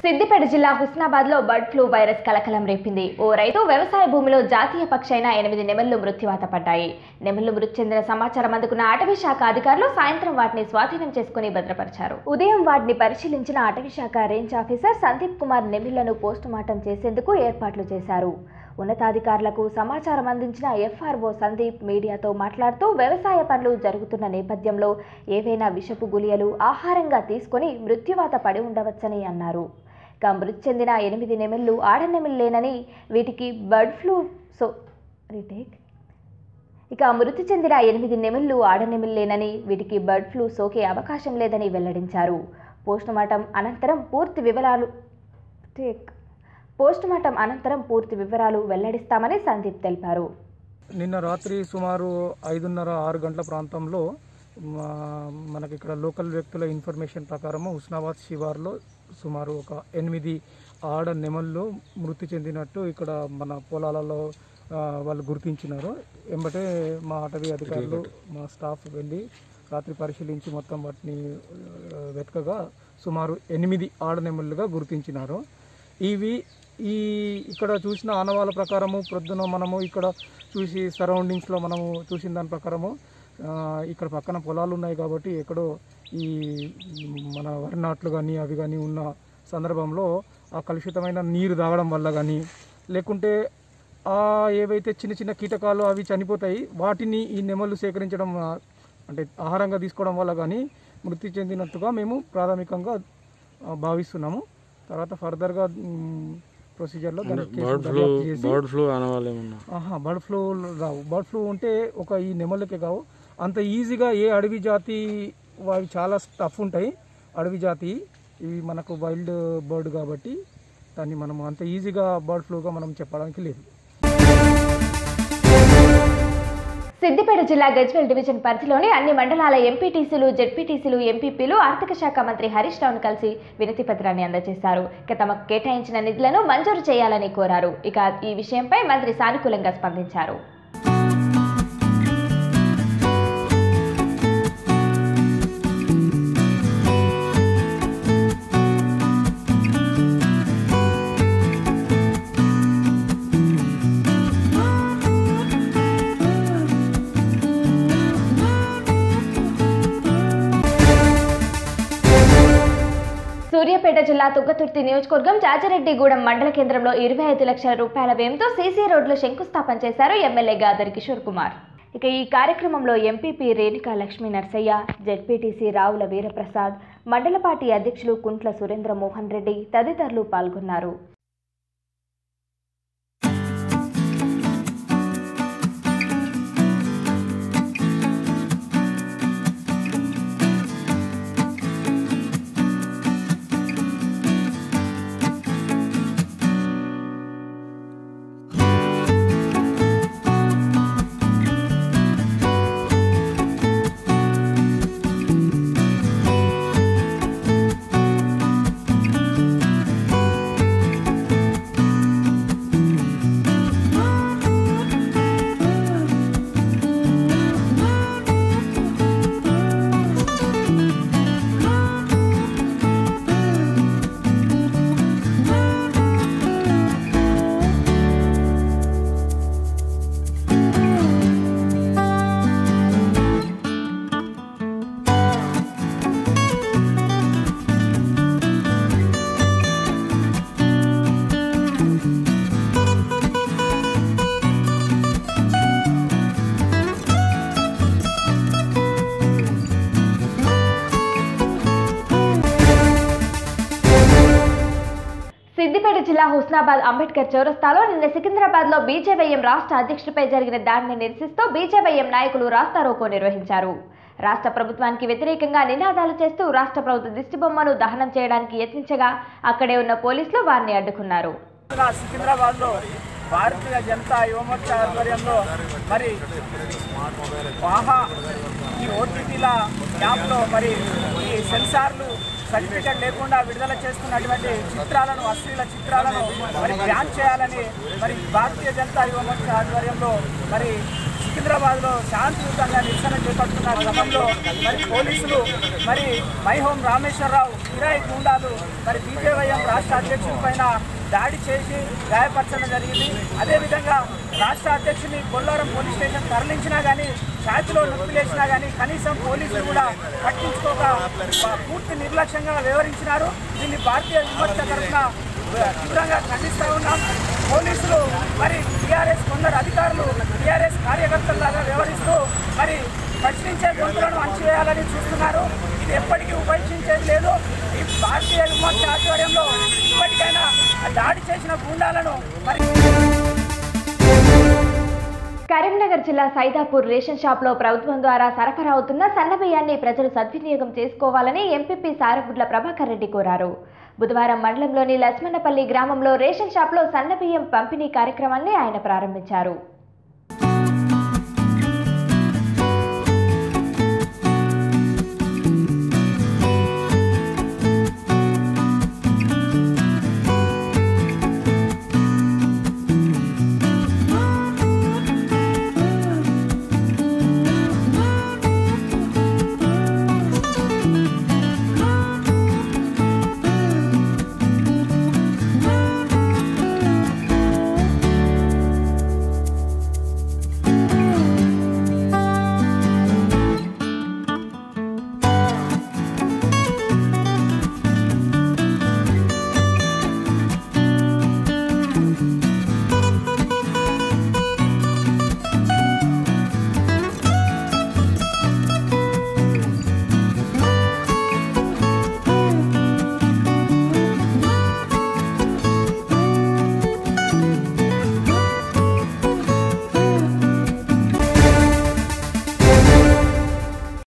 సిద్దిపేట జిల్లా హుస్నాబాద్లో bird flu virus కలకలం రేపింది. ఓ రైతు వ్యవసాయ భూమిలో జాతీయ పక్షైన 8 నెమళ్లు మృత్యువాత పడ్డాయి. నెమళ్లు మృతి చెందిన సమాచారం అందుకున్న అటవీ శాఖ అధికారులు సాయంత్రం వాటిని స్వాధీనం చేసుకుని భద్రపరిచారు. ఉదయం వాటిని పరిశీలించిన అటవీ శాఖ రేంజ్ ఆఫీసర్ సందీప్ కుమార్ నెమళ్లను పోస్టుమార్టం చేసేందుకు ఏర్పాట్లు చేశారు. ఉన్నతాధికారులకు సమాచారం అందించిన ఎఫ్ఆర్ఓ సందీప్ మీడియాతో మాట్లాడుతూ వ్యవసాయ పనులు జరుగుతున్న నేపథ్యంలో ఏవైనా విషపు గుళికలు ఆహారంగా తీసుకుని మృత్యువాత పడి ఉండవచ్చని అన్నారు. మృతి చెందిన 8 నెమళ్లు ఆడనెమళ్లేనని వీటికి బర్డ్ ఫ్లూ మృతి చెందిన 8 నెమళ్లు ఆడనెమళ్లేనని వీటికి బర్డ్ ఫ్లూ సోకే అవకాశం లేదని వెల్లడించారు. పోస్టుమార్టం అనంతరం పూర్తి వివరాలు వెల్లడిస్తామని సందీప్ తెలిపారు. నిన్న రాత్రి సుమారు 5:30-6 గంటల ప్రాంతంలో మనకి ఇక్కడ లోకల్ వ్యక్తుల ఇన్ఫర్మేషన్ ప్రకారం హుస్నాబాద్ శివార్లో సుమారు ఒక 8 ఆడ నెమళ్ళు మృతి చెందినట్టు ఇక్కడ మన పొలాలలో వాళ్ళు గుర్తించినారు. ఎంబటే మా అటవీ అధికారులు మా స్టాఫ్ వెళ్ళి రాత్రి పరిశీలించి మొత్తం వాటిని వెతకగా సుమారు 8 ఆడ నెమళ్ళుగా గుర్తించినారు. ఇక్కడ చూసిన ఆనవాళ్ళ ప్రకారము ప్రొద్దున మనము ఇక్కడ చూసి సరౌండింగ్స్లో మనము చూసిన దాని ప్రకారము ఇక్కడ పక్కన పొలాలు ఉన్నాయి కాబట్టి ఎక్కడో ఈ మన వరి నాట్లు కానీ అవి కానీ ఉన్న సందర్భంలో ఆ కలుషితమైన నీరు తాగడం వల్ల కానీ లేకుంటే ఏవైతే చిన్న చిన్న కీటకాలు అవి చనిపోతాయి వాటిని ఈ నెమళ్ళు సేకరించడం అంటే ఆహారంగా తీసుకోవడం వల్ల కానీ మృతి చెందినట్టుగా మేము ప్రాథమికంగా భావిస్తున్నాము. తర్వాత ఫర్దర్గా ప్రొసీజర్లో బర్డ్ ఫ్లూ రావు. బర్డ్ ఫ్లూ ఉంటే ఈ నెమళ్ళకే కావు, అంత ఈజీగా ఏ అడవి జాతి అవి చాలా టఫ్ ఉంటాయి. అడవి జాతి ఇవి మనకు వైల్డ్ బర్డ్ కాబట్టి దాన్ని మనం అంత ఈజీగా బర్డ్ ఫ్లూగా మనం చెప్పడానికి లేదు. సిద్దిపేట జిల్లా గజ్వేల్ డివిజన్ పరిధిలోని అన్ని మండలాల ఎంపీటీసీలు, జెడ్పీటీసీలు, ఎంపీపీలు ఆర్థిక శాఖ మంత్రి హరీష్ రావును కలిసి వినతి పత్రాన్ని అందజేశారు. తమకు కేటాయించిన నిధులను మంజూరు చేయాలని కోరారు. ఈ విషయంపై మంత్రి సానుకూలంగా స్పందించారు. సూర్యాపేట జిల్లా తుంగతుర్తి నియోజకవర్గం చాచిరెడ్డిగూడెం మండల కేంద్రంలో 25 లక్షల రూపాయల వ్యయంతో సీసీ రోడ్లు శంకుస్థాపన చేశారు ఎమ్మెల్యే గాదరి కిషోర్ కుమార్. ఈ కార్యక్రమంలో ఎంపీపీ రేణుకా లక్ష్మీ నర్సయ్య, జెడ్పీటీసీ రావుల వీరప్రసాద్, మండల పార్టీ అధ్యక్షులు కుంట్ల సురేంద్ర మోహన్ రెడ్డి తదితరులు పాల్గొన్నారు. సిద్దిపేట జిల్లా హుస్నాబాద్ అంబేద్కర్ చౌరస్తాలో నిన్న సికింద్రాబాద్లో బీజేవైఎం రాష్ట్ర అధ్యక్షుడిపై జరిగిన దాడిని నిరసిస్తూ బీజేవైఎం నాయకులు రాస్తారోకో నిర్వహించారు. రాష్ట్ర ప్రభుత్వానికి వ్యతిరేకంగా నినాదాలు చేస్తూ రాష్ట్ర ప్రభుత్వ దిష్టిబొమ్మను దహనం చేయడానికి యత్నించగా అక్కడే ఉన్న పోలీసులు వారిని అడ్డుకున్నారు. సికింద్రాబాద్లో భారతీయ జనతా యువమోర్చా ఆధ్వర్యంలో మరి ఈ ఓటీటీల యాప్లో మరి ఈ సెన్సార్లు సర్టిఫికేట్ లేకుండా విడుదల చేస్తున్నటువంటి చిత్రాలను, అశ్లీల చిత్రాలను మరి బ్యాన్ చేయాలని మరి భారతీయ జనతా యువమోర్చా ఆధ్వర్యంలో మరి సికింద్రాబాద్లో శాంతియుతంగా నిరసన చేపడుతున్న క్రమంలో మరి పోలీసులు మరి మైహోం రామేశ్వరరావు కిరాయి గూండాలు మరి బీజేవైఎం రాష్ట్ర అధ్యక్షుడి పైన దాడి చేసి గాయపరచడం జరిగింది. అదేవిధంగా రాష్ట్ర అధ్యక్షుని కొల్లారం పోలీస్ స్టేషన్ తరలించినా కానీ ఛాతిలో నొప్పిలేసినా కానీ కనీసం పోలీసులు కూడా పట్టించుకోక పూర్తి నిర్లక్ష్యంగా వ్యవహరించినారు. దీన్ని భారతీయ విమర్శ తరఫున తీవ్రంగా ఖండిస్తూ ఉన్నాం. పోలీసులు మరి టీఆర్ఎస్ కొందరు అధికారులు టీఆర్ఎస్ కార్యకర్తల్లాగా వ్యవహరిస్తూ మరి ప్రశ్నించే గొంతులను అణచివేయాలని చూస్తున్నారు. ఇది ఎప్పటికీ ఉపేక్షించేది లేదు. ఈ భారతీయ విమర్శ ఆధ్వర్యంలో ఇప్పటికైనా దాడి చేసిన గూండాలను మరి కరీంనగర్ జిల్లా సైదాపూర్ రేషన్ షాప్లో ప్రభుత్వం ద్వారా సరఫరా అవుతున్న సన్నబియ్యాన్ని ప్రజలు సద్వినియోగం చేసుకోవాలని ఎంపీపీ సారగుడ్ల ప్రభాకర్ రెడ్డి కోరారు. బుధవారం మండలంలోని లస్మన్నపల్లి గ్రామంలో రేషన్ షాప్లో సన్నబియ్యం పంపిణీ కార్యక్రమాన్ని ఆయన ప్రారంభించారు.